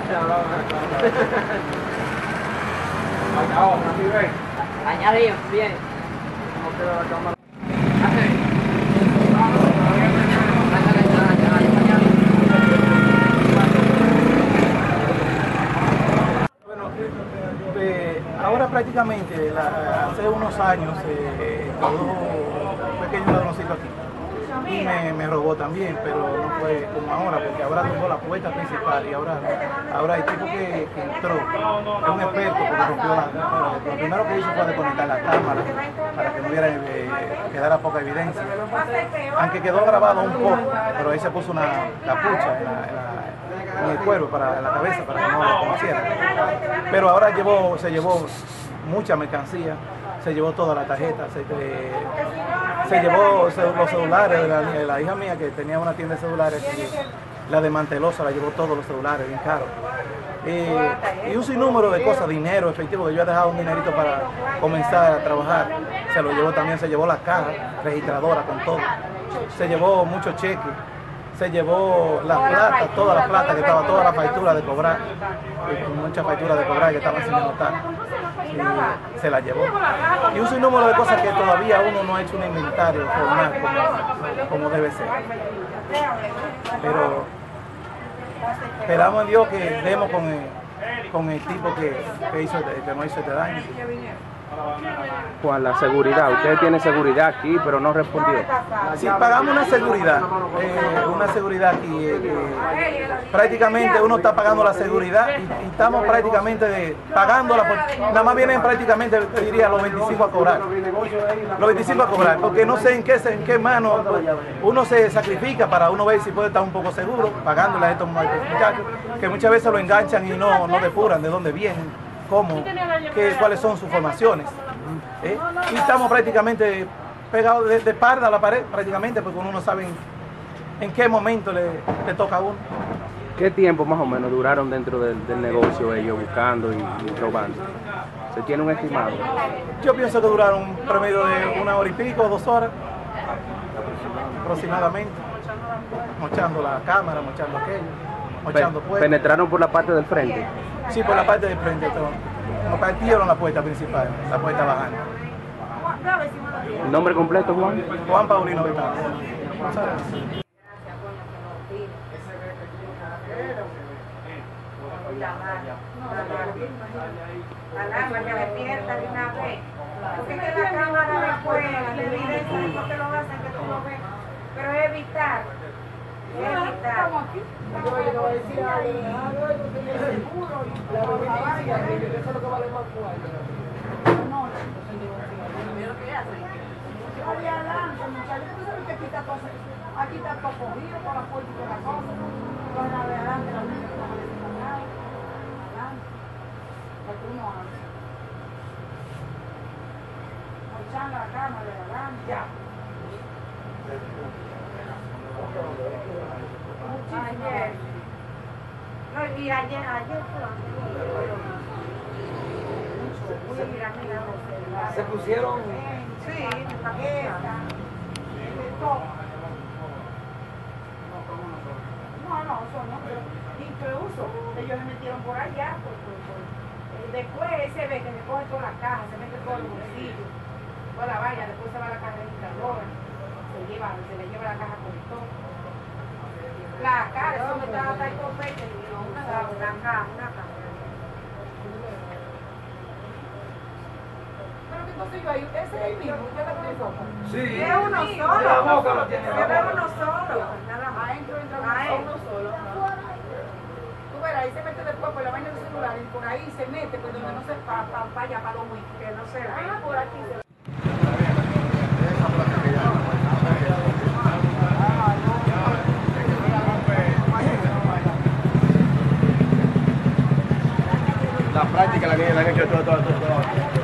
Añade bien. Bueno, ahora prácticamente, hace unos años, cayó un pequeño ladroncito aquí y me robó también, pero no fue como ahora, porque ahora tumbó la puerta principal y ahora el tipo que entró es un experto porque rompió lo primero que hizo fue desconectar la cámara para que no hubiera, quedara poca evidencia, aunque quedó grabado un poco, pero ahí se puso una capucha en el cuero, en la cabeza, para que no lo conocieran. Pero ahora se llevó mucha mercancía, se llevó toda la tarjeta, se llevó los celulares de la hija mía que tenía una tienda de celulares, y la desmanteló, se la llevó todos los celulares bien caros. Y un sinnúmero de cosas, dinero, efectivo, que yo he dejado un dinerito para comenzar a trabajar, se lo llevó también, se llevó la caja registradora con todo, se llevó muchos cheques, se llevó la plata, toda la plata que estaba, toda la factura de cobrar, muchas facturas de cobrar que estaban sin anotar, y se la llevó. Y un sinnúmero de cosas que todavía uno no ha hecho un inventario formal como debe ser. Pero esperamos en Dios que demos con el tipo que nos hizo este daño. Juan, la seguridad, usted tiene seguridad aquí, pero no respondió. Sí, pagamos una seguridad aquí. Prácticamente uno está pagando la seguridad y estamos prácticamente pagándola, nada más vienen prácticamente, te diría, los 25 a cobrar. Los 25 a cobrar, porque no sé en qué mano uno se sacrifica para uno ver si puede estar un poco seguro, pagándole a estos muchachos, que muchas veces lo enganchan y no depuran de dónde vienen, cuáles son sus formaciones. Y estamos prácticamente pegados de espalda a la pared, prácticamente, porque uno no sabe en qué momento le toca a uno. ¿Qué tiempo más o menos duraron dentro del negocio ellos buscando y robando? ¿Se tiene un estimado? Yo pienso que duraron un promedio de 1 hora y pico, 2 horas aproximadamente, mochando la cámara, mochando aquello, mochando puertas. ¿Penetraron por la parte del frente? Sí, por la parte del frente. Nos partieron la puerta principal, la puerta bajando. ¿El nombre completo, Juan? Juan Paulino Betano. La alarma que despierta de una vez. Porque es que la cámara después, la evidencia después que lo hacen, que tú lo ves. Pero es evitar. Estamos aquí. Yo decía, seguro y la beneficia, eso es lo que vale más fuerte. No, allá adelante, muchachos, tú sabes que aquí está todo cogido por la puerta y por la cosa. Con la de adelante, la única que no me necesita nada. Adelante. Porque uno hace. Mochando la cama de adelante. Ya. Ayer. No, y ayer Se pusieron. sí, esta. No, eso no. Incluso ellos se metieron por allá. Después se ve que se coge toda la caja, se mete todos los bolsillos, toda la vaina, después se va a la caja registradora, se le lleva la caja con todo. La cara, eso me estaba hasta el copete y no usaba una caja. Pero qué cosa yo ahí, ese es el mismo, ¿usted lo puso? Sí. Es uno solo. La boca lo tiene. Es uno solo. Nada más. Adentro entra uno solo. Tú verás, ahí se mete después por la vaina del celular y por ahí se mete, pues donde no se vaya para los que no se ve. Por aquí se ve. La práctica la que han hecho todo.